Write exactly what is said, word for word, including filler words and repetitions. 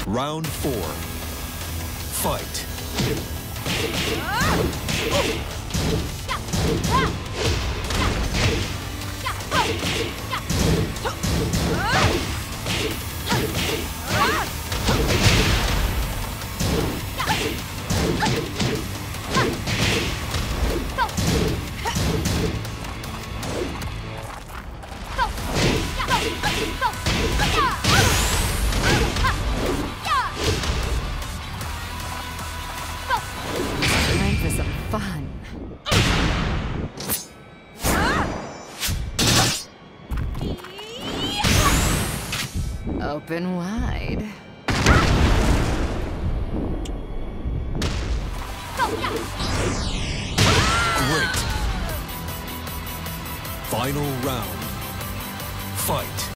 Round four. Fight. Time for some fun. Open wide. Great. Final round. Fight.